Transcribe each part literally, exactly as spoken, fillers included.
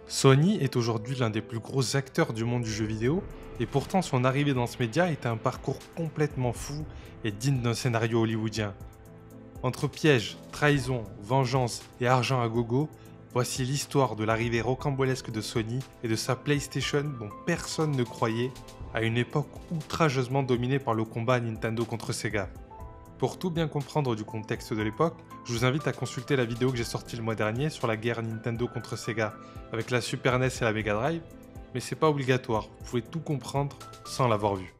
Sony est aujourd'hui l'un des plus gros acteurs du monde du jeu vidéo, et pourtant son arrivée dans ce média était un parcours complètement fou et digne d'un scénario hollywoodien. Entre pièges, trahison, vengeance et argent à gogo, voici l'histoire de l'arrivée rocambolesque de Sony et de sa PlayStation dont personne ne croyait, à une époque outrageusement dominée par le combat Nintendo contre Sega. Pour tout bien comprendre du contexte de l'époque, je vous invite à consulter la vidéo que j'ai sortie le mois dernier sur la guerre Nintendo contre Sega avec la Super N E S et la Mega Drive, mais c'est pas obligatoire, vous pouvez tout comprendre sans l'avoir vu.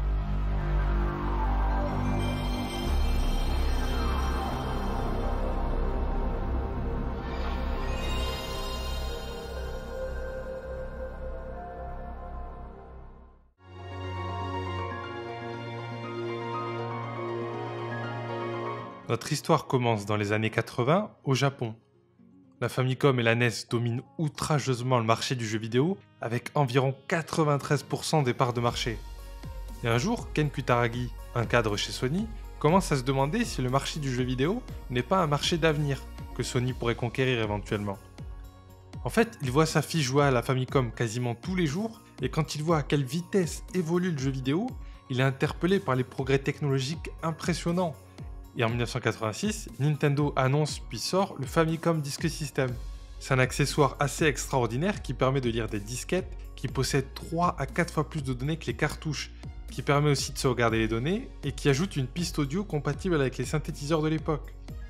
Notre histoire commence dans les années quatre-vingts au Japon. La Famicom et la N E S dominent outrageusement le marché du jeu vidéo avec environ quatre-vingt-treize pour cent des parts de marché. Et un jour, Ken Kutaragi, un cadre chez Sony, commence à se demander si le marché du jeu vidéo n'est pas un marché d'avenir que Sony pourrait conquérir éventuellement. En fait, il voit sa fille jouer à la Famicom quasiment tous les jours et quand il voit à quelle vitesse évolue le jeu vidéo, il est interpellé par les progrès technologiques impressionnants. Et en dix-neuf cent quatre-vingt-six, Nintendo annonce puis sort le Famicom Disk System. C'est un accessoire assez extraordinaire qui permet de lire des disquettes, qui possède trois à quatre fois plus de données que les cartouches, qui permet aussi de sauvegarder les données et qui ajoute une piste audio compatible avec les synthétiseurs de l'époque.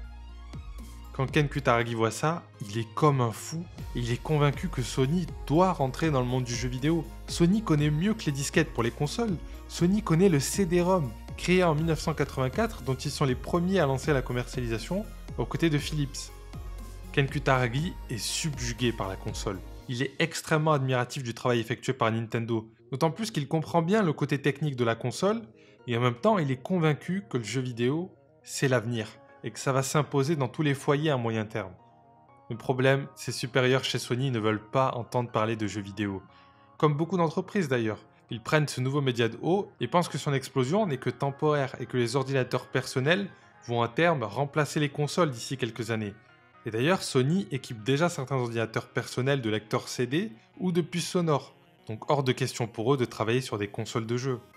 Quand Ken Kutaragi voit ça, il est comme un fou et il est convaincu que Sony doit rentrer dans le monde du jeu vidéo. Sony connaît mieux que les disquettes pour les consoles, Sony connaît le C D-ROM, créé en dix-neuf cent quatre-vingt-quatre, dont ils sont les premiers à lancer la commercialisation, aux côtés de Philips. Ken Kutaragi est subjugué par la console. Il est extrêmement admiratif du travail effectué par Nintendo, d'autant plus qu'il comprend bien le côté technique de la console, et en même temps il est convaincu que le jeu vidéo, c'est l'avenir, et que ça va s'imposer dans tous les foyers à moyen terme. Le problème, ses supérieurs chez Sony ne veulent pas entendre parler de jeux vidéo. Comme beaucoup d'entreprises d'ailleurs. Ils prennent ce nouveau média de haut et pensent que son explosion n'est que temporaire et que les ordinateurs personnels vont à terme remplacer les consoles d'ici quelques années. Et d'ailleurs, Sony équipe déjà certains ordinateurs personnels de lecteurs C D ou de puces sonores, donc hors de question pour eux de travailler sur des consoles de jeux.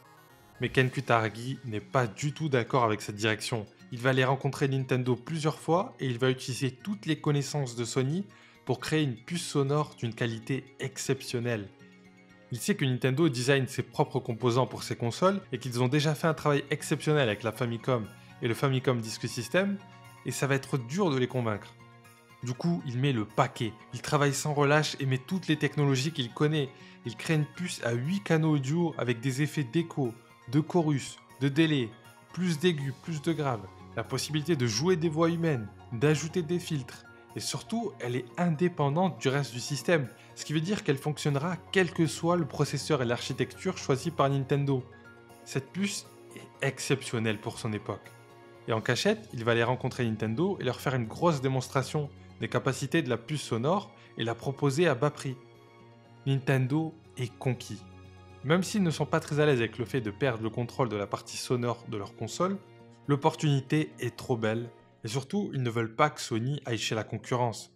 Mais Ken Kutaragi n'est pas du tout d'accord avec cette direction. Il va aller rencontrer Nintendo plusieurs fois et il va utiliser toutes les connaissances de Sony pour créer une puce sonore d'une qualité exceptionnelle. Il sait que Nintendo design ses propres composants pour ses consoles et qu'ils ont déjà fait un travail exceptionnel avec la Famicom et le Famicom Disk System, et ça va être dur de les convaincre. Du coup, il met le paquet, il travaille sans relâche et met toutes les technologies qu'il connaît. Il crée une puce à huit canaux audio avec des effets d'écho, de chorus, de délai, plus d'aigus, plus de graves, la possibilité de jouer des voix humaines, d'ajouter des filtres. Et surtout, elle est indépendante du reste du système, ce qui veut dire qu'elle fonctionnera quel que soit le processeur et l'architecture choisis par Nintendo. Cette puce est exceptionnelle pour son époque. Et en cachette, il va aller rencontrer Nintendo et leur faire une grosse démonstration des capacités de la puce sonore et la proposer à bas prix. Nintendo est conquis. Même s'ils ne sont pas très à l'aise avec le fait de perdre le contrôle de la partie sonore de leur console, l'opportunité est trop belle. Et surtout, ils ne veulent pas que Sony aille chez la concurrence.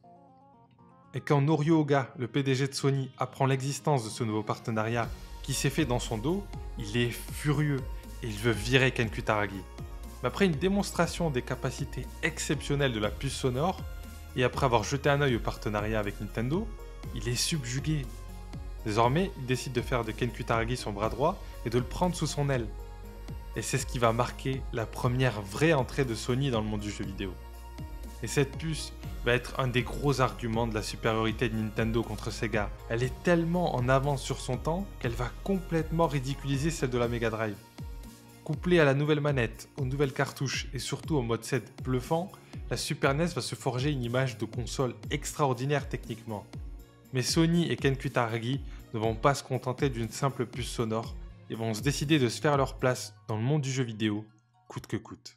Et quand Norio Oga, le P D G de Sony, apprend l'existence de ce nouveau partenariat qui s'est fait dans son dos, il est furieux et il veut virer Ken Kutaragi. Mais après une démonstration des capacités exceptionnelles de la puce sonore, et après avoir jeté un œil au partenariat avec Nintendo, il est subjugué. Désormais, il décide de faire de Ken Kutaragi son bras droit et de le prendre sous son aile. Et c'est ce qui va marquer la première vraie entrée de Sony dans le monde du jeu vidéo. Et cette puce va être un des gros arguments de la supériorité de Nintendo contre Sega. Elle est tellement en avance sur son temps qu'elle va complètement ridiculiser celle de la Mega Drive. Couplée à la nouvelle manette, aux nouvelles cartouches et surtout au mode sept bluffant, la Super N E S va se forger une image de console extraordinaire techniquement. Mais Sony et Ken Kutaragi ne vont pas se contenter d'une simple puce sonore, et vont se décider de se faire leur place dans le monde du jeu vidéo, coûte que coûte.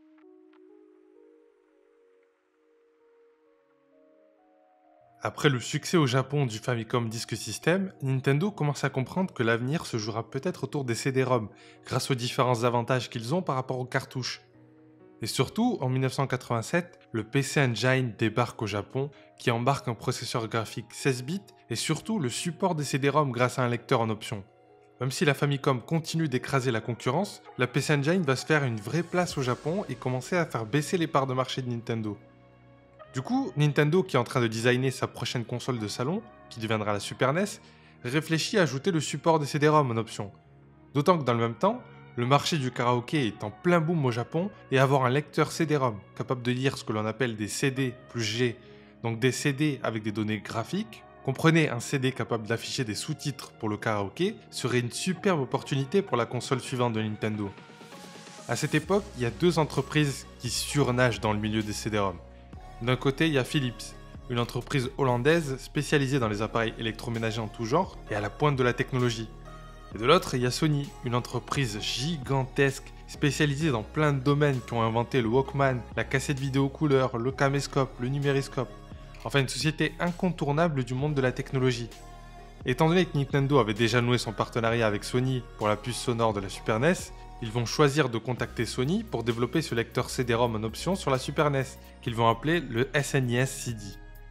Après le succès au Japon du Famicom Disk System, Nintendo commence à comprendre que l'avenir se jouera peut-être autour des C D-ROM, grâce aux différents avantages qu'ils ont par rapport aux cartouches. Et surtout, en mille neuf cent quatre-vingt-sept, le P C Engine débarque au Japon, qui embarque un processeur graphique seize bits et surtout le support des C D-ROM grâce à un lecteur en option. Même si la Famicom continue d'écraser la concurrence, la P C Engine va se faire une vraie place au Japon et commencer à faire baisser les parts de marché de Nintendo. Du coup, Nintendo, qui est en train de designer sa prochaine console de salon, qui deviendra la Super N E S, réfléchit à ajouter le support des C D-ROM en option. D'autant que dans le même temps, le marché du karaoké est en plein boom au Japon et avoir un lecteur C D-ROM capable de lire ce que l'on appelle des C D plus G, donc des C D avec des données graphiques, comprenez un C D capable d'afficher des sous-titres pour le karaoké, serait une superbe opportunité pour la console suivante de Nintendo. À cette époque, il y a deux entreprises qui surnagent dans le milieu des C D-ROM. D'un côté, il y a Philips, une entreprise hollandaise spécialisée dans les appareils électroménagers en tout genre et à la pointe de la technologie. Et de l'autre, il y a Sony, une entreprise gigantesque spécialisée dans plein de domaines qui ont inventé le Walkman, la cassette vidéo couleur, le caméscope, le numériscope. Enfin, une société incontournable du monde de la technologie. Étant donné que Nintendo avait déjà noué son partenariat avec Sony pour la puce sonore de la Super N E S, ils vont choisir de contacter Sony pour développer ce lecteur C D-ROM en option sur la Super N E S, qu'ils vont appeler le S N E S C D.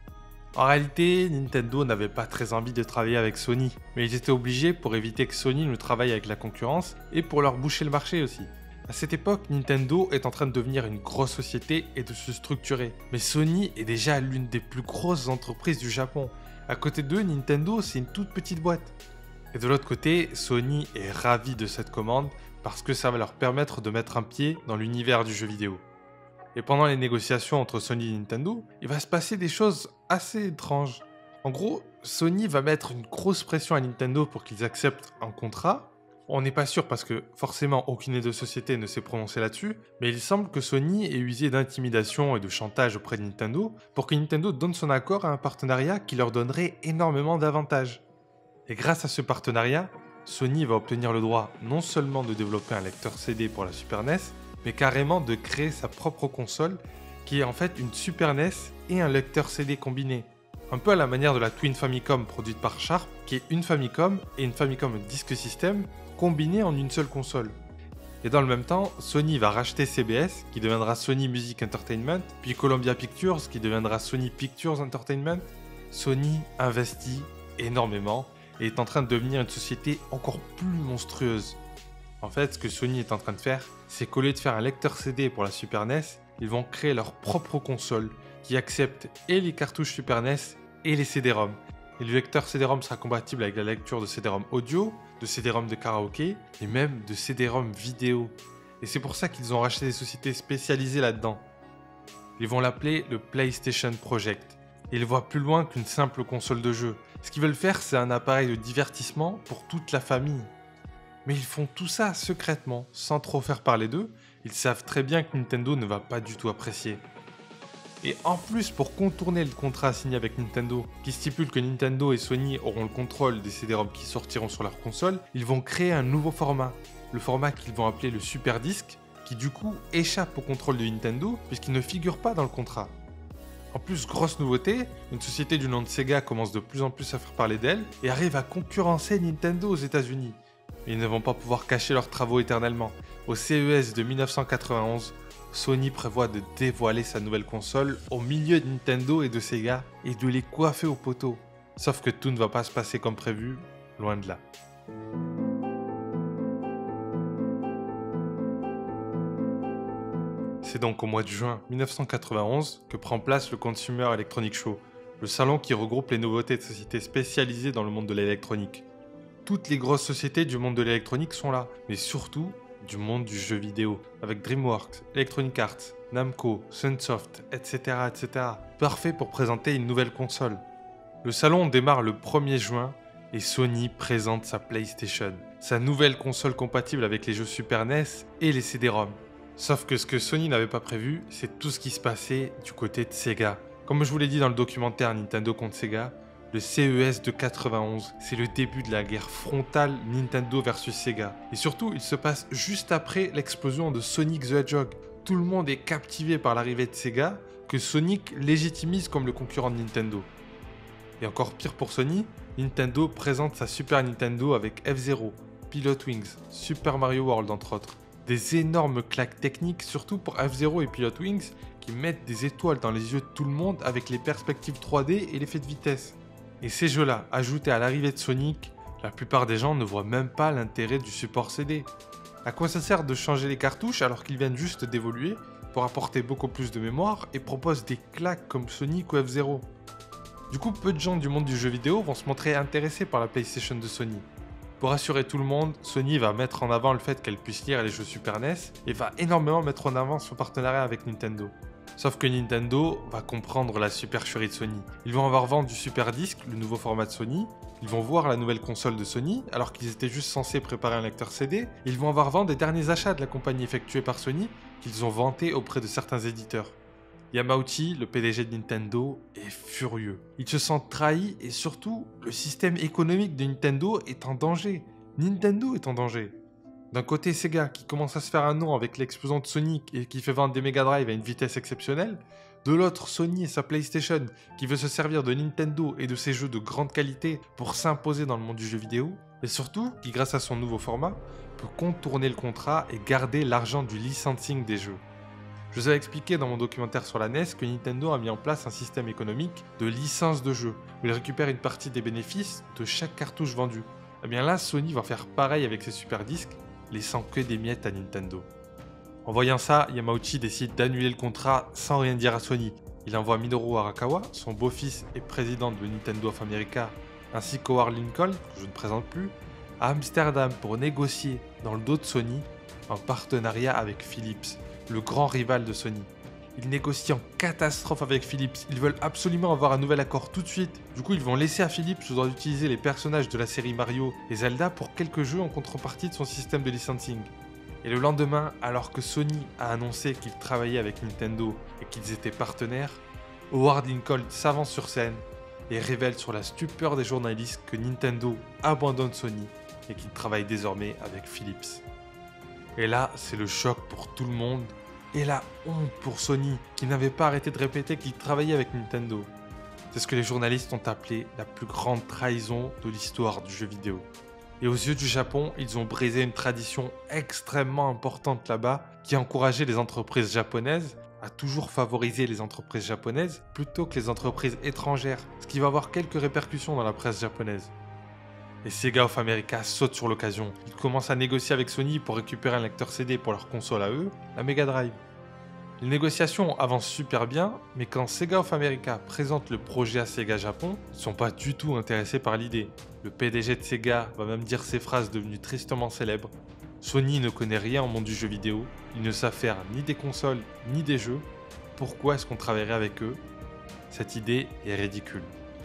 En réalité, Nintendo n'avait pas très envie de travailler avec Sony, mais ils étaient obligés pour éviter que Sony ne travaille avec la concurrence et pour leur boucher le marché aussi. À cette époque, Nintendo est en train de devenir une grosse société et de se structurer, mais Sony est déjà l'une des plus grosses entreprises du Japon. À côté d'eux, Nintendo, c'est une toute petite boîte. Et de l'autre côté, Sony est ravi de cette commande parce que ça va leur permettre de mettre un pied dans l'univers du jeu vidéo. Et pendant les négociations entre Sony et Nintendo, il va se passer des choses assez étranges. En gros, Sony va mettre une grosse pression à Nintendo pour qu'ils acceptent un contrat. On n'est pas sûr parce que forcément aucune des deux sociétés ne s'est prononcée là-dessus, mais il semble que Sony ait usé d'intimidation et de chantage auprès de Nintendo pour que Nintendo donne son accord à un partenariat qui leur donnerait énormément d'avantages. Et grâce à ce partenariat, Sony va obtenir le droit non seulement de développer un lecteur C D pour la Super N E S, mais carrément de créer sa propre console qui est en fait une Super N E S et un lecteur C D combiné. Un peu à la manière de la Twin Famicom produite par Sharp, qui est une Famicom et une Famicom Disk System combinées en une seule console. Et dans le même temps, Sony va racheter C B S, qui deviendra Sony Music Entertainment, puis Columbia Pictures, qui deviendra Sony Pictures Entertainment. Sony investit énormément et est en train de devenir une société encore plus monstrueuse. En fait, ce que Sony est en train de faire, c'est qu'au lieu de faire un lecteur C D pour la Super N E S, ils vont créer leur propre console qui accepte et les cartouches Super N E S et les C D-ROM. Et le lecteur C D-ROM sera compatible avec la lecture de C D-ROM audio, de C D-ROM de karaoké et même de C D-ROM vidéo. Et c'est pour ça qu'ils ont racheté des sociétés spécialisées là-dedans. Ils vont l'appeler le PlayStation Project. Et ils voient plus loin qu'une simple console de jeu. Ce qu'ils veulent faire, c'est un appareil de divertissement pour toute la famille. Mais ils font tout ça secrètement, sans trop faire parler d'eux. Ils savent très bien que Nintendo ne va pas du tout apprécier. Et en plus, pour contourner le contrat signé avec Nintendo, qui stipule que Nintendo et Sony auront le contrôle des C D-ROM qui sortiront sur leur console, ils vont créer un nouveau format. Le format qu'ils vont appeler le Super Disc, qui du coup échappe au contrôle de Nintendo, puisqu'il ne figure pas dans le contrat. En plus, grosse nouveauté, une société du nom de Sega commence de plus en plus à faire parler d'elle et arrive à concurrencer Nintendo aux États-Unis. Ils ne vont pas pouvoir cacher leurs travaux éternellement. Au C E S de mille neuf cent quatre-vingt-onze, Sony prévoit de dévoiler sa nouvelle console au milieu de Nintendo et de Sega et de les coiffer au poteau. Sauf que tout ne va pas se passer comme prévu, loin de là. C'est donc au mois de juin mille neuf cent quatre-vingt-onze que prend place le Consumer Electronic Show, le salon qui regroupe les nouveautés de sociétés spécialisées dans le monde de l'électronique. Toutes les grosses sociétés du monde de l'électronique sont là, mais surtout du monde du jeu vidéo, avec DreamWorks, Electronic Arts, Namco, Sunsoft, et cetera, et cetera. Parfait pour présenter une nouvelle console. Le salon démarre le premier juin et Sony présente sa PlayStation, sa nouvelle console compatible avec les jeux Super N E S et les C D-ROM. Sauf que ce que Sony n'avait pas prévu, c'est tout ce qui se passait du côté de Sega. Comme je vous l'ai dit dans le documentaire Nintendo contre Sega, le C E S de quatre-vingt-onze, c'est le début de la guerre frontale Nintendo versus Sega. Et surtout, il se passe juste après l'explosion de Sonic the Hedgehog. Tout le monde est captivé par l'arrivée de Sega, que Sonic légitimise comme le concurrent de Nintendo. Et encore pire pour Sony, Nintendo présente sa Super Nintendo avec F-Zero, Pilot Wings, Super Mario World entre autres. Des énormes claques techniques, surtout pour F-Zero et Pilot Wings, qui mettent des étoiles dans les yeux de tout le monde avec les perspectives trois D et l'effet de vitesse. Et ces jeux-là, ajoutés à l'arrivée de Sonic, la plupart des gens ne voient même pas l'intérêt du support C D. À quoi ça sert de changer les cartouches alors qu'ils viennent juste d'évoluer pour apporter beaucoup plus de mémoire et proposent des claques comme Sonic ou F-Zero? Du coup, peu de gens du monde du jeu vidéo vont se montrer intéressés par la PlayStation de Sony. Pour rassurer tout le monde, Sony va mettre en avant le fait qu'elle puisse lire les jeux Super N E S et va énormément mettre en avant son partenariat avec Nintendo. Sauf que Nintendo va comprendre la supercherie de Sony. Ils vont avoir vendu Super Disc, le nouveau format de Sony, ils vont voir la nouvelle console de Sony, alors qu'ils étaient juste censés préparer un lecteur C D, ils vont avoir vendu des derniers achats de la compagnie effectués par Sony, qu'ils ont vantés auprès de certains éditeurs. Yamauchi, le P D G de Nintendo, est furieux. Il se sent trahi et surtout, le système économique de Nintendo est en danger. Nintendo est en danger. D'un côté, Sega, qui commence à se faire un nom avec l'explosion de Sonic et qui fait vendre des Mega Drive à une vitesse exceptionnelle. De l'autre, Sony et sa PlayStation, qui veut se servir de Nintendo et de ses jeux de grande qualité pour s'imposer dans le monde du jeu vidéo. Et surtout, qui grâce à son nouveau format, peut contourner le contrat et garder l'argent du licensing des jeux. Je vous avais expliqué dans mon documentaire sur la N E S que Nintendo a mis en place un système économique de licence de jeux, où il récupère une partie des bénéfices de chaque cartouche vendue. Et bien là, Sony va faire pareil avec ses super disques, laissant que des miettes à Nintendo. En voyant ça, Yamauchi décide d'annuler le contrat sans rien dire à Sony. Il envoie Minoru Arakawa, son beau-fils et président de Nintendo of America, ainsi qu'Howard Lincoln, que je ne présente plus, à Amsterdam pour négocier, dans le dos de Sony, un partenariat avec Philips, le grand rival de Sony. Ils négocient en catastrophe avec Philips, ils veulent absolument avoir un nouvel accord tout de suite. Du coup, ils vont laisser à Philips le droit d'utiliser les personnages de la série Mario et Zelda pour quelques jeux en contrepartie de son système de licensing. Et le lendemain, alors que Sony a annoncé qu'il travaillait avec Nintendo et qu'ils étaient partenaires, Howard Lincoln s'avance sur scène et révèle sur la stupeur des journalistes que Nintendo abandonne Sony et qu'il travaille désormais avec Philips. Et là, c'est le choc pour tout le monde et la honte pour Sony qui n'avait pas arrêté de répéter qu'il travaillait avec Nintendo. C'est ce que les journalistes ont appelé la plus grande trahison de l'histoire du jeu vidéo. Et aux yeux du Japon, ils ont brisé une tradition extrêmement importante là-bas qui encourageait les entreprises japonaises à toujours favoriser les entreprises japonaises plutôt que les entreprises étrangères, ce qui va avoir quelques répercussions dans la presse japonaise. Et Sega of America saute sur l'occasion. Ils commencent à négocier avec Sony pour récupérer un lecteur C D pour leur console à eux, la Mega Drive. Les négociations avancent super bien, mais quand Sega of America présente le projet à Sega Japon, ils ne sont pas du tout intéressés par l'idée. Le P D G de Sega va même dire ces phrases devenues tristement célèbres. Sony ne connaît rien au monde du jeu vidéo, ils ne savent faire ni des consoles ni des jeux. Pourquoi est-ce qu'on travaillerait avec eux? Cette idée est ridicule.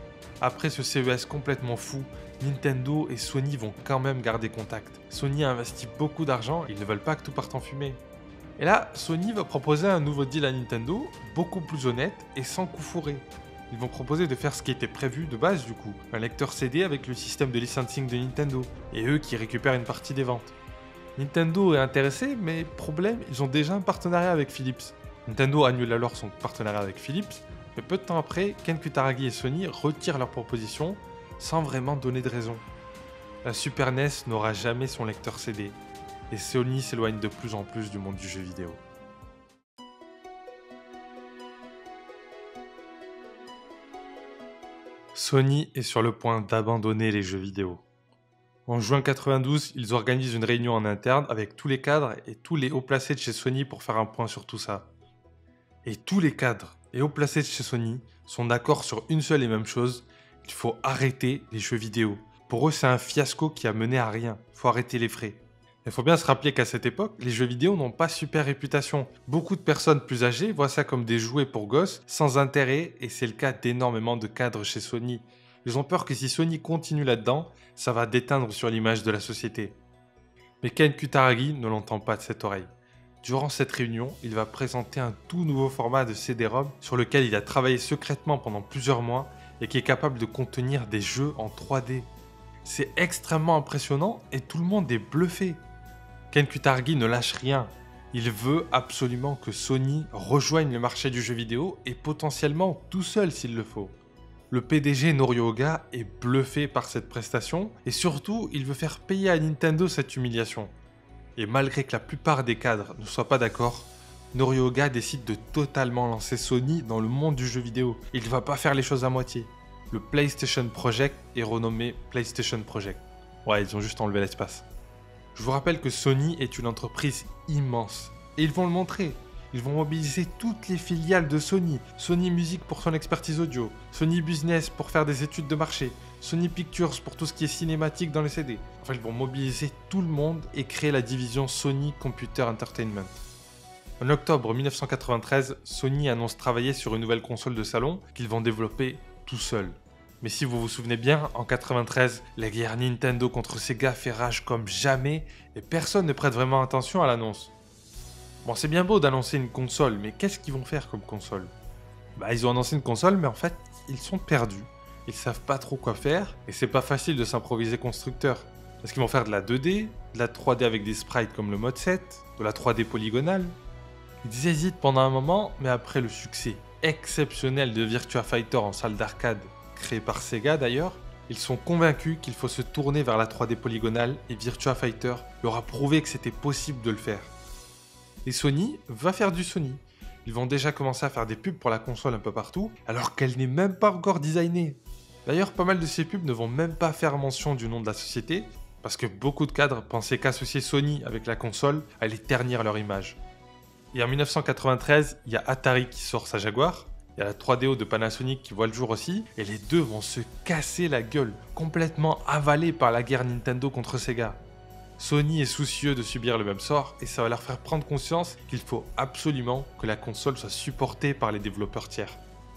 Après ce C E S complètement fou, Nintendo et Sony vont quand même garder contact. Sony a investi beaucoup d'argent, ils ne veulent pas que tout parte en fumée. Et là, Sony va proposer un nouveau deal à Nintendo, beaucoup plus honnête et sans coup fourré. Ils vont proposer de faire ce qui était prévu de base du coup, un lecteur C D avec le système de licensing de Nintendo, et eux qui récupèrent une partie des ventes. Nintendo est intéressé, mais problème, ils ont déjà un partenariat avec Philips. Nintendo annule alors son partenariat avec Philips, mais peu de temps après, Ken Kutaragi et Sony retirent leur proposition sans vraiment donner de raison. La Super N E S n'aura jamais son lecteur C D, et Sony s'éloigne de plus en plus du monde du jeu vidéo. Sony est sur le point d'abandonner les jeux vidéo. En juin quatre-vingt-douze, ils organisent une réunion en interne avec tous les cadres et tous les hauts placés de chez Sony pour faire un point sur tout ça. Et tous les cadres et hauts placés de chez Sony sont d'accord sur une seule et même chose, il faut arrêter les jeux vidéo. Pour eux, c'est un fiasco qui a mené à rien, il faut arrêter les frais. Il faut bien se rappeler qu'à cette époque, les jeux vidéo n'ont pas super réputation. Beaucoup de personnes plus âgées voient ça comme des jouets pour gosses, sans intérêt, et c'est le cas d'énormément de cadres chez Sony. Ils ont peur que si Sony continue là-dedans, ça va déteindre sur l'image de la société. Mais Ken Kutaragi ne l'entend pas de cette oreille. Durant cette réunion, il va présenter un tout nouveau format de C D-ROM sur lequel il a travaillé secrètement pendant plusieurs mois et qui est capable de contenir des jeux en trois D. C'est extrêmement impressionnant et tout le monde est bluffé. Ken Kutaragi ne lâche rien. Il veut absolument que Sony rejoigne le marché du jeu vidéo et potentiellement tout seul s'il le faut. Le P D G Norio Oga est bluffé par cette prestation et surtout il veut faire payer à Nintendo cette humiliation. Et malgré que la plupart des cadres ne soient pas d'accord, Norioga décide de totalement lancer Sony dans le monde du jeu vidéo. Il ne va pas faire les choses à moitié. Le PlayStation Project est renommé PlayStation Project. Ouais, ils ont juste enlevé l'espace. Je vous rappelle que Sony est une entreprise immense. Et ils vont le montrer. Ils vont mobiliser toutes les filiales de Sony. Sony Music pour son expertise audio. Sony Business pour faire des études de marché. Sony Pictures pour tout ce qui est cinématique dans les C D. Enfin, ils vont mobiliser tout le monde et créer la division Sony Computer Entertainment. En octobre mille neuf cent quatre-vingt-treize, Sony annonce travailler sur une nouvelle console de salon qu'ils vont développer tout seuls. Mais si vous vous souvenez bien, en quatre-vingt-treize, la guerre Nintendo contre Sega fait rage comme jamais et personne ne prête vraiment attention à l'annonce. Bon, c'est bien beau d'annoncer une console, mais qu'est-ce qu'ils vont faire comme console? Bah, ils ont annoncé une console, mais en fait, ils sont perdus. Ils savent pas trop quoi faire, et c'est pas facile de s'improviser constructeur. Est-ce qu'ils vont faire de la deux D, de la trois D avec des sprites comme le mode sept, de la trois D polygonale? Ils hésitent pendant un moment, mais après le succès exceptionnel de Virtua Fighter en salle d'arcade, créé par Sega d'ailleurs, ils sont convaincus qu'il faut se tourner vers la trois D polygonale et Virtua Fighter leur a prouvé que c'était possible de le faire. Et Sony va faire du Sony. Ils vont déjà commencer à faire des pubs pour la console un peu partout, alors qu'elle n'est même pas encore designée. D'ailleurs, pas mal de ces pubs ne vont même pas faire mention du nom de la société, parce que beaucoup de cadres pensaient qu'associer Sony avec la console allait ternir leur image. Et en mille neuf cent quatre-vingt-treize, il y a Atari qui sort sa Jaguar, il y a la trois D O de Panasonic qui voit le jour aussi, et les deux vont se casser la gueule, complètement avalés par la guerre Nintendo contre Sega. Sony est soucieux de subir le même sort, et ça va leur faire prendre conscience qu'il faut absolument que la console soit supportée par les développeurs tiers.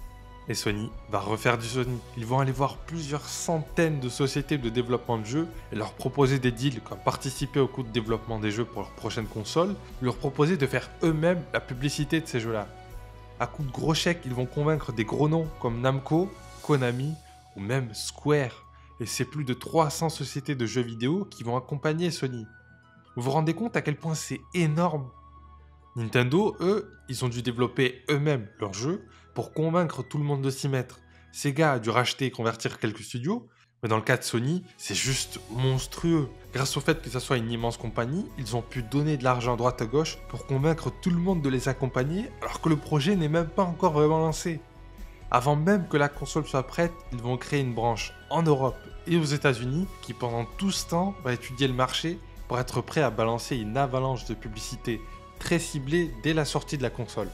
Et Sony va refaire du Sony. Ils vont aller voir plusieurs centaines de sociétés de développement de jeux et leur proposer des deals comme participer au coût de développement des jeux pour leur prochaine console, leur proposer de faire eux-mêmes la publicité de ces jeux-là. À coup de gros chèques, ils vont convaincre des gros noms comme Namco, Konami ou même Square. Et c'est plus de trois cents sociétés de jeux vidéo qui vont accompagner Sony. Vous vous rendez compte à quel point c'est énorme? Nintendo, eux, ils ont dû développer eux-mêmes leurs jeux pour convaincre tout le monde de s'y mettre. Sega a dû racheter et convertir quelques studios, mais dans le cas de Sony, c'est juste monstrueux. Grâce au fait que ça soit une immense compagnie, ils ont pu donner de l'argent à droite à gauche pour convaincre tout le monde de les accompagner, alors que le projet n'est même pas encore vraiment lancé. Avant même que la console soit prête, ils vont créer une branche en Europe et aux États-Unis qui pendant tout ce temps va étudier le marché pour être prêt à balancer une avalanche de publicité très ciblée dès la sortie de la console.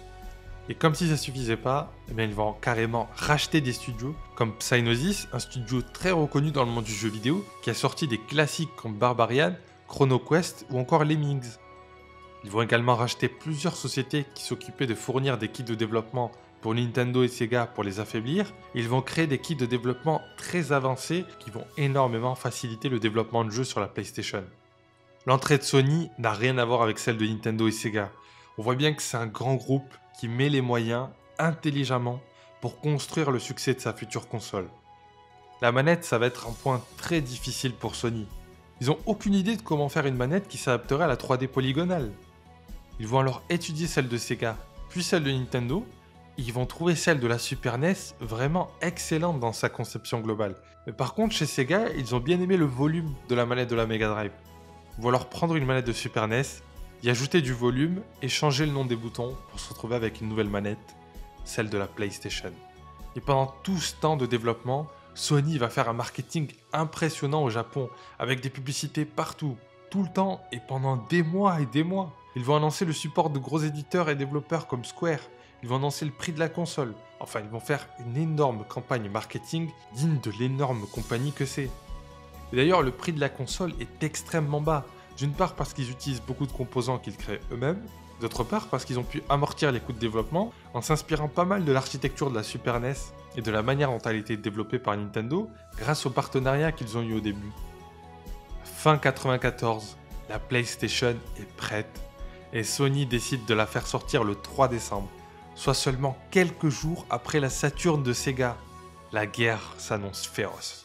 Et comme si ça suffisait pas, eh bien ils vont carrément racheter des studios comme Psygnosis, un studio très reconnu dans le monde du jeu vidéo qui a sorti des classiques comme Barbarian, Chrono Quest ou encore Lemmings. Ils vont également racheter plusieurs sociétés qui s'occupaient de fournir des kits de développement pour Nintendo et Sega pour les affaiblir. Ils vont créer des kits de développement très avancés qui vont énormément faciliter le développement de jeux sur la PlayStation. L'entrée de Sony n'a rien à voir avec celle de Nintendo et Sega. On voit bien que c'est un grand groupe qui met les moyens intelligemment pour construire le succès de sa future console. La manette, ça va être un point très difficile pour Sony. Ils n'ont aucune idée de comment faire une manette qui s'adapterait à la trois D polygonale. Ils vont alors étudier celle de Sega, puis celle de Nintendo, et ils vont trouver celle de la Super N E S vraiment excellente dans sa conception globale. Mais par contre, chez Sega, ils ont bien aimé le volume de la manette de la Mega Drive. Ils vont alors prendre une manette de Super N E S, y ajouter du volume et changer le nom des boutons pour se retrouver avec une nouvelle manette, celle de la PlayStation. Et pendant tout ce temps de développement, Sony va faire un marketing impressionnant au Japon, avec des publicités partout, tout le temps et pendant des mois et des mois. Ils vont annoncer le support de gros éditeurs et développeurs comme Square, ils vont annoncer le prix de la console, enfin ils vont faire une énorme campagne marketing digne de l'énorme compagnie que c'est. Et d'ailleurs le prix de la console est extrêmement bas, d'une part parce qu'ils utilisent beaucoup de composants qu'ils créent eux-mêmes, d'autre part parce qu'ils ont pu amortir les coûts de développement en s'inspirant pas mal de l'architecture de la Super N E S et de la manière dont elle a été développée par Nintendo grâce au partenariat qu'ils ont eu au début. Fin quatre-vingt-quatorze, la PlayStation est prête et Sony décide de la faire sortir le trois décembre, soit seulement quelques jours après la Saturn de Sega. La guerre s'annonce féroce.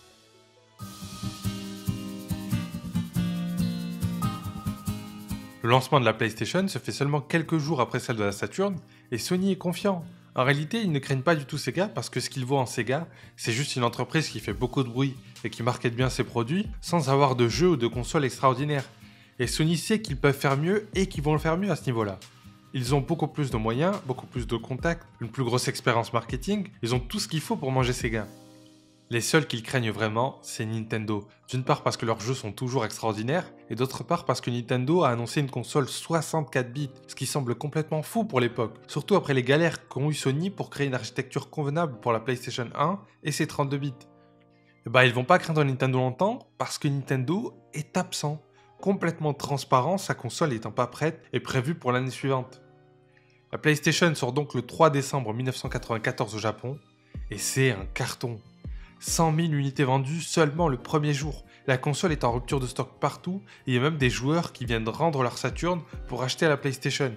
Le lancement de la PlayStation se fait seulement quelques jours après celle de la Saturn, et Sony est confiant. En réalité, ils ne craignent pas du tout Sega parce que ce qu'ils voient en Sega, c'est juste une entreprise qui fait beaucoup de bruit et qui market bien ses produits sans avoir de jeux ou de consoles extraordinaires. Et Sony sait qu'ils peuvent faire mieux et qu'ils vont le faire mieux à ce niveau-là. Ils ont beaucoup plus de moyens, beaucoup plus de contacts, une plus grosse expérience marketing, ils ont tout ce qu'il faut pour manger ces gains. Les seuls qu'ils craignent vraiment, c'est Nintendo. D'une part parce que leurs jeux sont toujours extraordinaires, et d'autre part parce que Nintendo a annoncé une console soixante-quatre bits, ce qui semble complètement fou pour l'époque, surtout après les galères qu'ont eu Sony pour créer une architecture convenable pour la PlayStation un et ses trente-deux bits. Et bah ils vont pas craindre Nintendo longtemps, parce que Nintendo est absent. Complètement transparent, sa console étant pas prête et prévue pour l'année suivante. La PlayStation sort donc le trois décembre mille neuf cent quatre-vingt-quatorze au Japon, et c'est un carton. cent mille unités vendues seulement le premier jour. La console est en rupture de stock partout, et il y a même des joueurs qui viennent rendre leur Saturn pour acheter la PlayStation.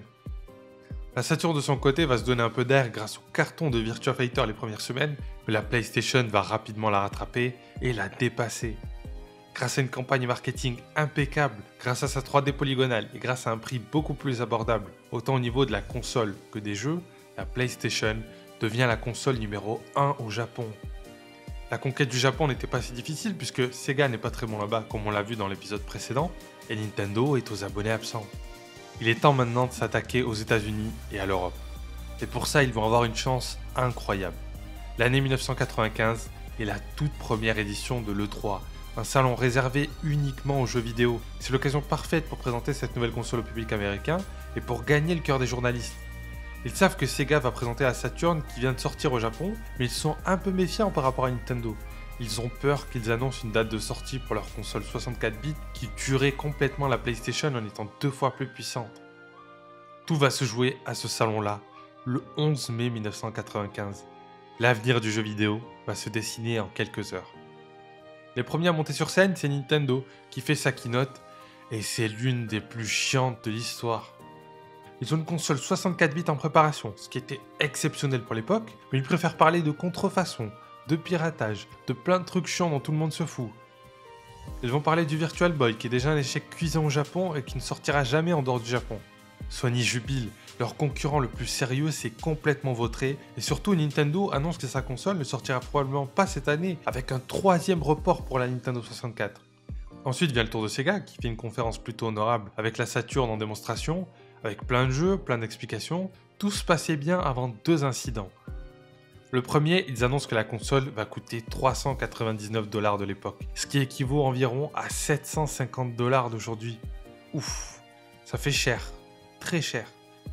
La Saturn de son côté va se donner un peu d'air grâce au carton de Virtua Fighter les premières semaines, mais la PlayStation va rapidement la rattraper et la dépasser. Grâce à une campagne marketing impeccable, grâce à sa trois D polygonale et grâce à un prix beaucoup plus abordable, autant au niveau de la console que des jeux, la PlayStation devient la console numéro un au Japon. La conquête du Japon n'était pas si difficile puisque Sega n'est pas très bon là-bas comme on l'a vu dans l'épisode précédent, et Nintendo est aux abonnés absents. Il est temps maintenant de s'attaquer aux États-Unis et à l'Europe. Et pour ça, ils vont avoir une chance incroyable. L'année mille neuf cent quatre-vingt-quinze est la toute première édition de l'E trois, un salon réservé uniquement aux jeux vidéo. C'est l'occasion parfaite pour présenter cette nouvelle console au public américain et pour gagner le cœur des journalistes. Ils savent que Sega va présenter la Saturn qui vient de sortir au Japon, mais ils sont un peu méfiants par rapport à Nintendo. Ils ont peur qu'ils annoncent une date de sortie pour leur console soixante-quatre bits qui tuerait complètement la PlayStation en étant deux fois plus puissante. Tout va se jouer à ce salon-là, le onze mai mille neuf cent quatre-vingt-quinze. L'avenir du jeu vidéo va se dessiner en quelques heures. Les premiers à monter sur scène, c'est Nintendo, qui fait sa keynote, et c'est l'une des plus chiantes de l'histoire. Ils ont une console soixante-quatre bits en préparation, ce qui était exceptionnel pour l'époque, mais ils préfèrent parler de contrefaçon, de piratage, de plein de trucs chiants dont tout le monde se fout. Ils vont parler du Virtual Boy, qui est déjà un échec cuisant au Japon et qui ne sortira jamais en dehors du Japon. Sony jubile, leur concurrent le plus sérieux s'est complètement vautré, et surtout Nintendo annonce que sa console ne sortira probablement pas cette année, avec un troisième report pour la Nintendo soixante-quatre. Ensuite vient le tour de Sega, qui fait une conférence plutôt honorable avec la Saturn en démonstration, avec plein de jeux, plein d'explications. Tout se passait bien avant deux incidents. Le premier, ils annoncent que la console va coûter trois cent quatre-vingt-dix-neuf dollars de l'époque, ce qui équivaut environ à sept cent cinquante dollars d'aujourd'hui. Ouf, ça fait cher, très cher.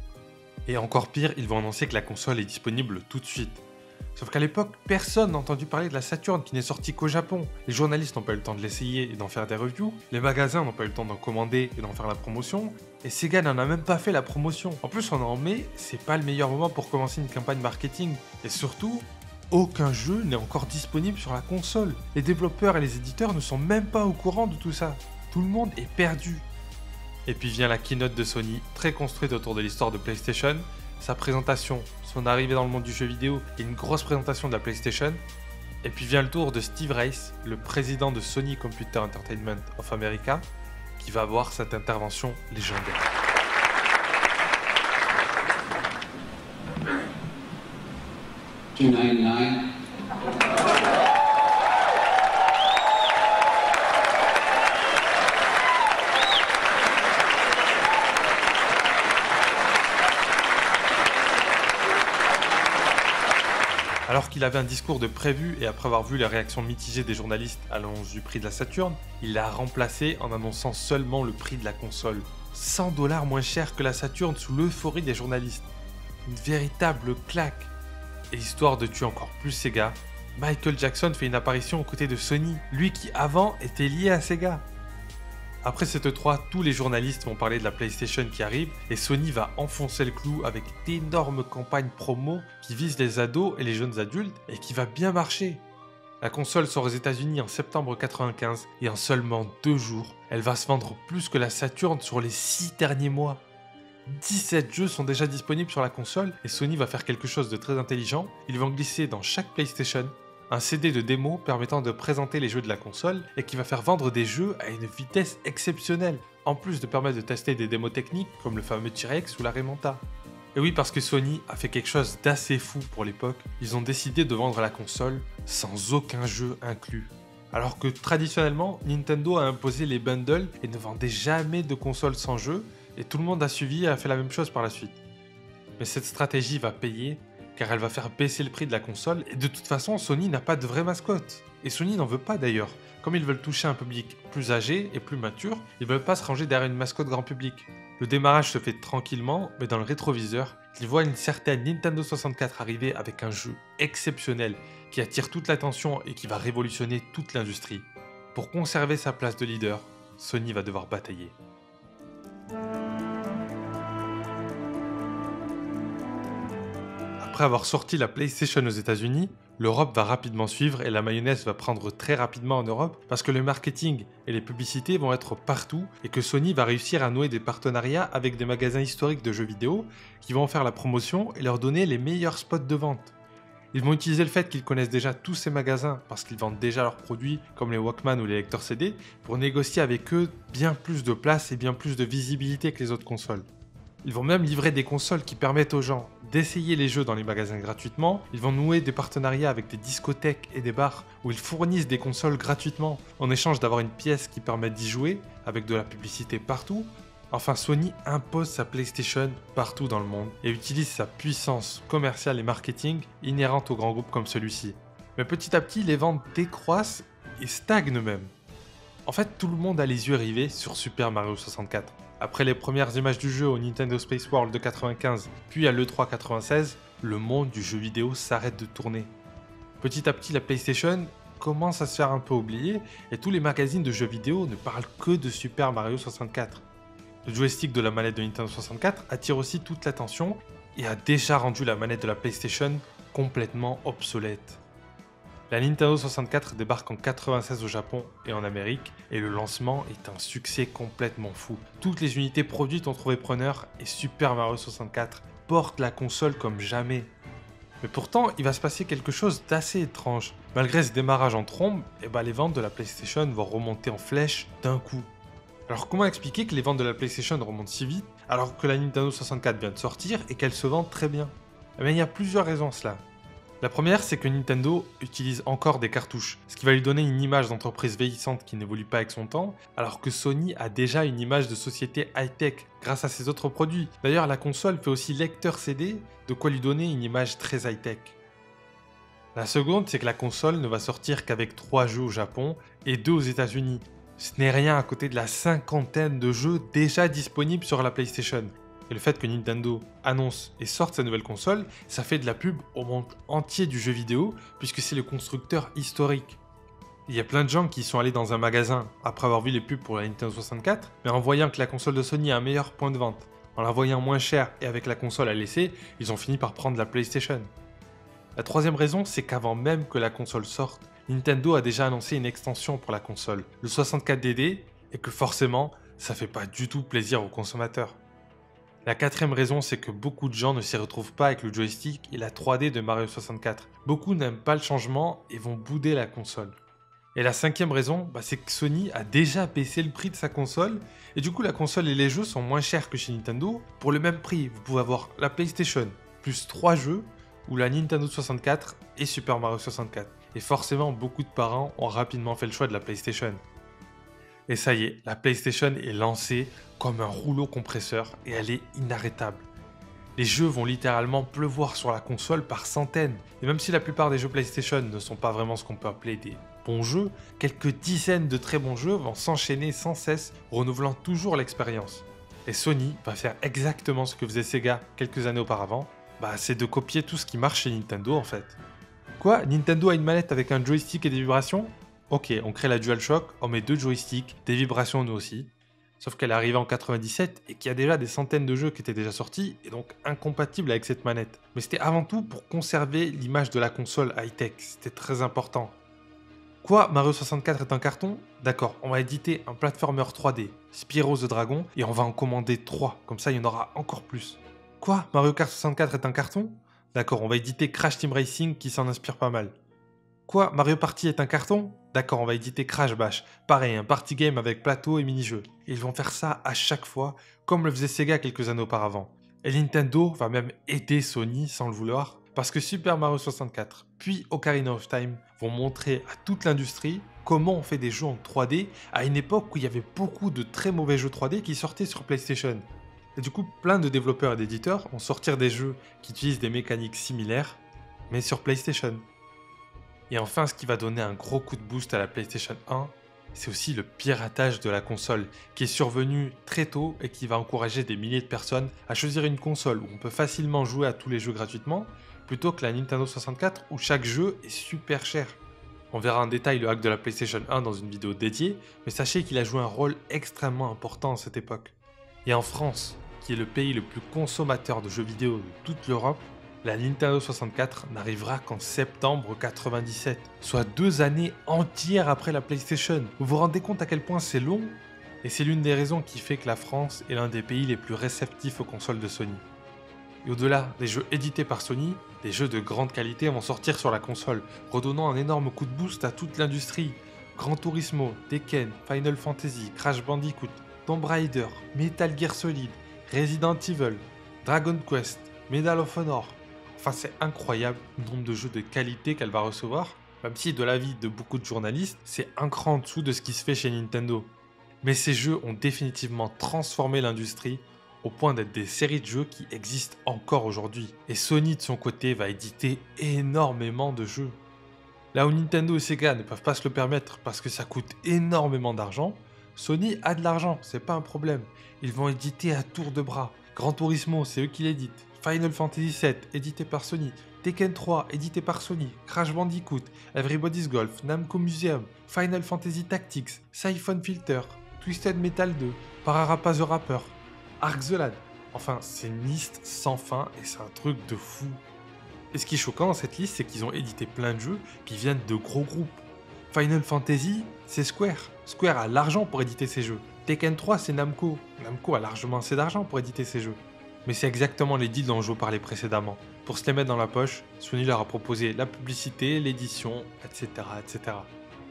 Et encore pire, ils vont annoncer que la console est disponible tout de suite. Sauf qu'à l'époque, personne n'a entendu parler de la Saturn qui n'est sortie qu'au Japon. Les journalistes n'ont pas eu le temps de l'essayer et d'en faire des reviews, les magasins n'ont pas eu le temps d'en commander et d'en faire la promotion, et Sega n'en a même pas fait la promotion. En plus, on est en mai, c'est pas le meilleur moment pour commencer une campagne marketing. Et surtout, aucun jeu n'est encore disponible sur la console. Les développeurs et les éditeurs ne sont même pas au courant de tout ça. Tout le monde est perdu. Et puis vient la keynote de Sony, très construite autour de l'histoire de PlayStation, sa présentation, son arrivée dans le monde du jeu vidéo et une grosse présentation de la PlayStation. Et puis vient le tour de Steve Race, le président de Sony Computer Entertainment of America, qui va avoir cette intervention légendaire. two ninety-nine. Alors qu'il avait un discours de prévu et après avoir vu les réactions mitigées des journalistes à l'annonce du prix de la Saturn, il l'a remplacé en annonçant seulement le prix de la console. cent dollars moins cher que la Saturn sous l'euphorie des journalistes. Une véritable claque. Et histoire de tuer encore plus Sega, Michael Jackson fait une apparition aux côtés de Sony, lui qui avant était lié à Sega. Après cette E trois, tous les journalistes vont parler de la PlayStation qui arrive et Sony va enfoncer le clou avec d'énormes campagnes promo qui visent les ados et les jeunes adultes et qui va bien marcher. La console sort aux États-Unis en septembre quatre-vingt-quinze et en seulement deux jours, elle va se vendre plus que la Saturn sur les six derniers mois. dix-sept jeux sont déjà disponibles sur la console et Sony va faire quelque chose de très intelligent. Ils vont glisser dans chaque PlayStation un C D de démo permettant de présenter les jeux de la console et qui va faire vendre des jeux à une vitesse exceptionnelle, en plus de permettre de tester des démos techniques comme le fameux T-Rex ou la Raymanta. Et oui, parce que Sony a fait quelque chose d'assez fou pour l'époque, ils ont décidé de vendre la console sans aucun jeu inclus. Alors que traditionnellement, Nintendo a imposé les bundles et ne vendait jamais de consoles sans jeu, et tout le monde a suivi et a fait la même chose par la suite. Mais cette stratégie va payer, car elle va faire baisser le prix de la console, et de toute façon, Sony n'a pas de vraie mascotte. Et Sony n'en veut pas d'ailleurs. Comme ils veulent toucher un public plus âgé et plus mature, ils veulent pas se ranger derrière une mascotte grand public. Le démarrage se fait tranquillement, mais dans le rétroviseur, ils voient une certaine Nintendo soixante-quatre arriver avec un jeu exceptionnel qui attire toute l'attention et qui va révolutionner toute l'industrie. Pour conserver sa place de leader, Sony va devoir batailler. Après avoir sorti la PlayStation aux États-Unis, l'Europe va rapidement suivre et la mayonnaise va prendre très rapidement en Europe parce que le marketing et les publicités vont être partout et que Sony va réussir à nouer des partenariats avec des magasins historiques de jeux vidéo qui vont en faire la promotion et leur donner les meilleurs spots de vente. Ils vont utiliser le fait qu'ils connaissent déjà tous ces magasins parce qu'ils vendent déjà leurs produits comme les Walkman ou les lecteurs C D pour négocier avec eux bien plus de place et bien plus de visibilité que les autres consoles. Ils vont même livrer des consoles qui permettent aux gens d'essayer les jeux dans les magasins gratuitement. Ils vont nouer des partenariats avec des discothèques et des bars où ils fournissent des consoles gratuitement en échange d'avoir une pièce qui permet d'y jouer avec de la publicité partout. Enfin, Sony impose sa PlayStation partout dans le monde et utilise sa puissance commerciale et marketing inhérente aux grands groupes comme celui-ci. Mais petit à petit, les ventes décroissent et stagnent même. En fait, tout le monde a les yeux rivés sur Super Mario soixante-quatre. Après les premières images du jeu au Nintendo Space World de quatre-vingt-quinze, puis à l'E trois quatre-vingt-seize, le monde du jeu vidéo s'arrête de tourner. Petit à petit, la PlayStation commence à se faire un peu oublier et tous les magazines de jeux vidéo ne parlent que de Super Mario soixante-quatre. Le joystick de la manette de Nintendo soixante-quatre attire aussi toute l'attention et a déjà rendu la manette de la PlayStation complètement obsolète. La Nintendo soixante-quatre débarque en quatre-vingt-seize au Japon et en Amérique, et le lancement est un succès complètement fou. Toutes les unités produites ont trouvé preneur, et Super Mario soixante-quatre porte la console comme jamais. Mais pourtant, il va se passer quelque chose d'assez étrange. Malgré ce démarrage en trombe, eh ben, les ventes de la PlayStation vont remonter en flèche d'un coup. Alors comment expliquer que les ventes de la PlayStation remontent si vite, alors que la Nintendo soixante-quatre vient de sortir et qu'elle se vend très bien? Eh bien, il y a plusieurs raisons à cela. La première, c'est que Nintendo utilise encore des cartouches, ce qui va lui donner une image d'entreprise vieillissante qui n'évolue pas avec son temps, alors que Sony a déjà une image de société high-tech grâce à ses autres produits. D'ailleurs, la console fait aussi lecteur C D, de quoi lui donner une image très high-tech. La seconde, c'est que la console ne va sortir qu'avec trois jeux au Japon et deux aux États-Unis. Ce n'est rien à côté de la cinquantaine de jeux déjà disponibles sur la PlayStation. Et le fait que Nintendo annonce et sorte sa nouvelle console, ça fait de la pub au monde entier du jeu vidéo, puisque c'est le constructeur historique. Il y a plein de gens qui sont allés dans un magasin après avoir vu les pubs pour la Nintendo soixante-quatre, mais en voyant que la console de Sony a un meilleur point de vente, en la voyant moins chère et avec la console à laisser, ils ont fini par prendre la PlayStation. La troisième raison, c'est qu'avant même que la console sorte, Nintendo a déjà annoncé une extension pour la console, le soixante-quatre D D, et que forcément, ça fait pas du tout plaisir aux consommateurs. La quatrième raison, c'est que beaucoup de gens ne s'y retrouvent pas avec le joystick et la trois D de Mario soixante-quatre. Beaucoup n'aiment pas le changement et vont bouder la console. Et la cinquième raison, bah, c'est que Sony a déjà baissé le prix de sa console, et du coup la console et les jeux sont moins chers que chez Nintendo. Pour le même prix, vous pouvez avoir la PlayStation plus trois jeux, ou la Nintendo soixante-quatre et Super Mario soixante-quatre. Et forcément, beaucoup de parents ont rapidement fait le choix de la PlayStation. Et ça y est, la PlayStation est lancée comme un rouleau compresseur et elle est inarrêtable. Les jeux vont littéralement pleuvoir sur la console par centaines. Et même si la plupart des jeux PlayStation ne sont pas vraiment ce qu'on peut appeler des bons jeux, quelques dizaines de très bons jeux vont s'enchaîner sans cesse, renouvelant toujours l'expérience. Et Sony va faire exactement ce que faisait Sega quelques années auparavant, bah c'est de copier tout ce qui marche chez Nintendo en fait. Quoi, Nintendo a une manette avec un joystick et des vibrations? Ok, on crée la DualShock, on met deux joysticks, des vibrations nous aussi. Sauf qu'elle est arrivée en quatre-vingt-dix-sept et qu'il y a déjà des centaines de jeux qui étaient déjà sortis et donc incompatibles avec cette manette. Mais c'était avant tout pour conserver l'image de la console high-tech, c'était très important. Quoi, Mario soixante-quatre est un carton? D'accord, on va éditer un platformer trois D, Spyro the Dragon, et on va en commander trois, comme ça il y en aura encore plus. Quoi, Mario Kart soixante-quatre est un carton? D'accord, on va éditer Crash Team Racing qui s'en inspire pas mal. Quoi, Mario Party est un carton? D'accord, on va éditer Crash Bash. Pareil, un party game avec plateau et mini-jeux. Ils vont faire ça à chaque fois, comme le faisait Sega quelques années auparavant. Et Nintendo va même aider Sony sans le vouloir, parce que Super Mario soixante-quatre, puis Ocarina of Time, vont montrer à toute l'industrie comment on fait des jeux en trois D à une époque où il y avait beaucoup de très mauvais jeux trois D qui sortaient sur PlayStation. Et du coup, plein de développeurs et d'éditeurs vont sortir des jeux qui utilisent des mécaniques similaires, mais sur PlayStation. Et enfin, ce qui va donner un gros coup de boost à la PlayStation un, c'est aussi le piratage de la console, qui est survenu très tôt et qui va encourager des milliers de personnes à choisir une console où on peut facilement jouer à tous les jeux gratuitement, plutôt que la Nintendo soixante-quatre où chaque jeu est super cher. On verra en détail le hack de la PlayStation un dans une vidéo dédiée, mais sachez qu'il a joué un rôle extrêmement important à cette époque. Et en France, qui est le pays le plus consommateur de jeux vidéo de toute l'Europe, la Nintendo soixante-quatre n'arrivera qu'en septembre quatre-vingt-dix-sept, soit deux années entières après la PlayStation. Vous vous rendez compte à quel point c'est long? Et c'est l'une des raisons qui fait que la France est l'un des pays les plus réceptifs aux consoles de Sony. Et au-delà des jeux édités par Sony, des jeux de grande qualité vont sortir sur la console, redonnant un énorme coup de boost à toute l'industrie. Gran Turismo, Tekken, Final Fantasy, Crash Bandicoot, Tomb Raider, Metal Gear Solid, Resident Evil, Dragon Quest, Medal of Honor. Enfin, c'est incroyable le nombre de jeux de qualité qu'elle va recevoir, même si de l'avis de beaucoup de journalistes, c'est un cran en dessous de ce qui se fait chez Nintendo. Mais ces jeux ont définitivement transformé l'industrie au point d'être des séries de jeux qui existent encore aujourd'hui. Et Sony de son côté va éditer énormément de jeux. Là où Nintendo et Sega ne peuvent pas se le permettre parce que ça coûte énormément d'argent, Sony a de l'argent, c'est pas un problème. Ils vont éditer à tour de bras. Gran Turismo, c'est eux qui l'éditent. Final Fantasy sept, édité par Sony. Tekken trois, édité par Sony. Crash Bandicoot, Everybody's Golf, Namco Museum, Final Fantasy Tactics, Siphon Filter, Twisted Metal deux, Pararapa the Rapper, Ark the Lad. Enfin, c'est une liste sans fin et c'est un truc de fou. Et ce qui est choquant dans cette liste, c'est qu'ils ont édité plein de jeux qui viennent de gros groupes. Final Fantasy, c'est Square. Square a l'argent pour éditer ses jeux. Tekken trois, c'est Namco. Namco a largement assez d'argent pour éditer ses jeux. Mais c'est exactement les deals dont je vous parlais précédemment. Pour se les mettre dans la poche, Sony leur a proposé la publicité, l'édition, et cetera, et cetera.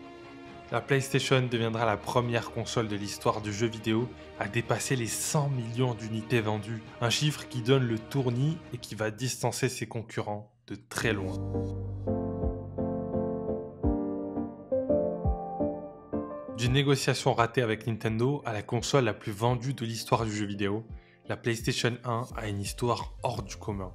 La PlayStation deviendra la première console de l'histoire du jeu vidéo à dépasser les cent millions d'unités vendues, un chiffre qui donne le tournis et qui va distancer ses concurrents de très loin. D'une négociation ratée avec Nintendo à la console la plus vendue de l'histoire du jeu vidéo, la PlayStation un a une histoire hors du commun.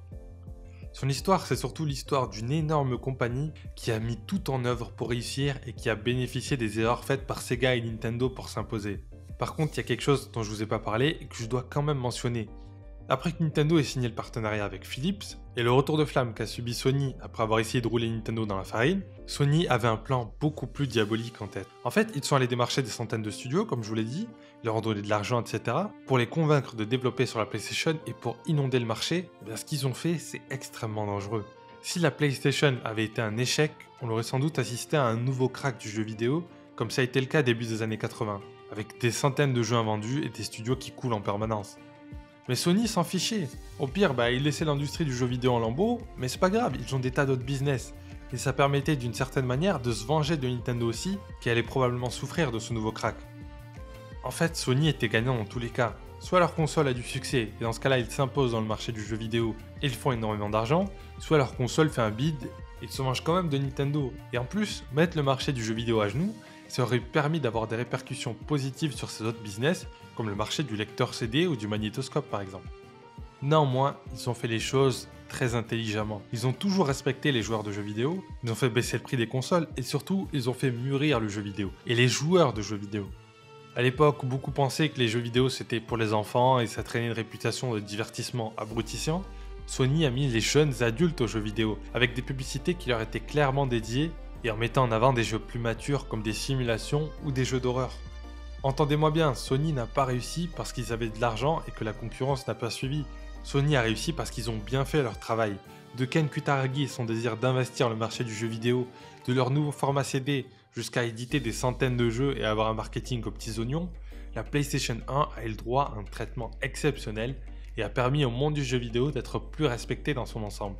Son histoire, c'est surtout l'histoire d'une énorme compagnie qui a mis tout en œuvre pour réussir et qui a bénéficié des erreurs faites par Sega et Nintendo pour s'imposer. Par contre, il y a quelque chose dont je vous ai pas parlé et que je dois quand même mentionner. Après que Nintendo ait signé le partenariat avec Philips, et le retour de flamme qu'a subi Sony après avoir essayé de rouler Nintendo dans la farine, Sony avait un plan beaucoup plus diabolique en tête. En fait, ils sont allés démarcher des centaines de studios, comme je vous l'ai dit, leur ont donné de l'argent, et cetera, pour les convaincre de développer sur la PlayStation et pour inonder le marché. Eh bien, ce qu'ils ont fait, c'est extrêmement dangereux. Si la PlayStation avait été un échec, on aurait sans doute assisté à un nouveau crack du jeu vidéo, comme ça a été le cas début des années quatre-vingts, avec des centaines de jeux invendus et des studios qui coulent en permanence. Mais Sony s'en fichait. Au pire, bah, ils laissaient l'industrie du jeu vidéo en lambeaux, mais c'est pas grave, ils ont des tas d'autres business. Et ça permettait d'une certaine manière de se venger de Nintendo aussi, qui allait probablement souffrir de ce nouveau crack. En fait, Sony était gagnant dans tous les cas. Soit leur console a du succès, et dans ce cas-là, ils s'imposent dans le marché du jeu vidéo, et ils font énormément d'argent, soit leur console fait un bid, et ils se mangent quand même de Nintendo. Et en plus, mettre le marché du jeu vidéo à genoux, ça aurait permis d'avoir des répercussions positives sur ces autres business, comme le marché du lecteur C D ou du magnétoscope par exemple. Néanmoins, ils ont fait les choses très intelligemment. Ils ont toujours respecté les joueurs de jeux vidéo, ils ont fait baisser le prix des consoles, et surtout, ils ont fait mûrir le jeu vidéo, et les joueurs de jeux vidéo. À l'époque où beaucoup pensaient que les jeux vidéo c'était pour les enfants et ça traînait une réputation de divertissement abrutissant, Sony a mis les jeunes adultes aux jeux vidéo, avec des publicités qui leur étaient clairement dédiées, et en mettant en avant des jeux plus matures comme des simulations ou des jeux d'horreur. Entendez-moi bien, Sony n'a pas réussi parce qu'ils avaient de l'argent et que la concurrence n'a pas suivi. Sony a réussi parce qu'ils ont bien fait leur travail. De Ken Kutaragi et son désir d'investir le marché du jeu vidéo, de leur nouveau format C D jusqu'à éditer des centaines de jeux et avoir un marketing aux petits oignons, la PlayStation un a eu le droit à un traitement exceptionnel et a permis au monde du jeu vidéo d'être plus respecté dans son ensemble.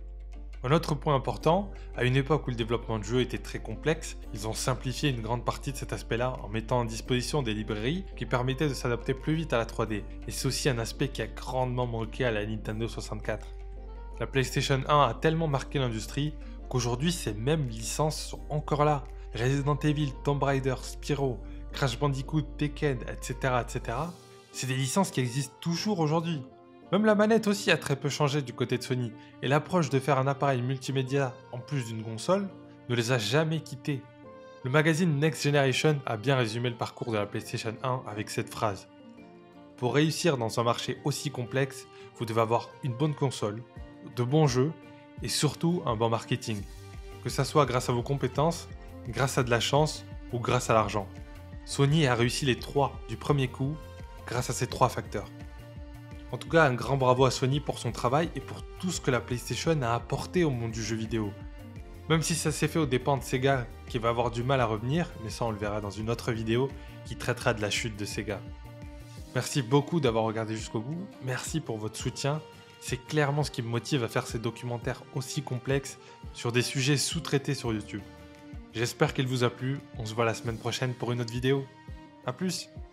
Un autre point important, à une époque où le développement de jeux était très complexe, ils ont simplifié une grande partie de cet aspect-là en mettant à disposition des librairies qui permettaient de s'adapter plus vite à la trois D. Et c'est aussi un aspect qui a grandement manqué à la Nintendo soixante-quatre. La PlayStation un a tellement marqué l'industrie qu'aujourd'hui ces mêmes licences sont encore là. Resident Evil, Tomb Raider, Spyro, Crash Bandicoot, Tekken, et cetera et cetera, c'est des licences qui existent toujours aujourd'hui. Même la manette aussi a très peu changé du côté de Sony, et l'approche de faire un appareil multimédia en plus d'une console ne les a jamais quittés. Le magazine Next Generation a bien résumé le parcours de la PlayStation un avec cette phrase. Pour réussir dans un marché aussi complexe, vous devez avoir une bonne console, de bons jeux et surtout un bon marketing. Que ça soit grâce à vos compétences, grâce à de la chance ou grâce à l'argent. Sony a réussi les trois du premier coup grâce à ces trois facteurs. En tout cas, un grand bravo à Sony pour son travail et pour tout ce que la PlayStation a apporté au monde du jeu vidéo. Même si ça s'est fait aux dépens de Sega qui va avoir du mal à revenir, mais ça on le verra dans une autre vidéo qui traitera de la chute de Sega. Merci beaucoup d'avoir regardé jusqu'au bout, merci pour votre soutien, c'est clairement ce qui me motive à faire ces documentaires aussi complexes sur des sujets sous-traités sur YouTube. J'espère qu'il vous a plu, on se voit la semaine prochaine pour une autre vidéo. A plus!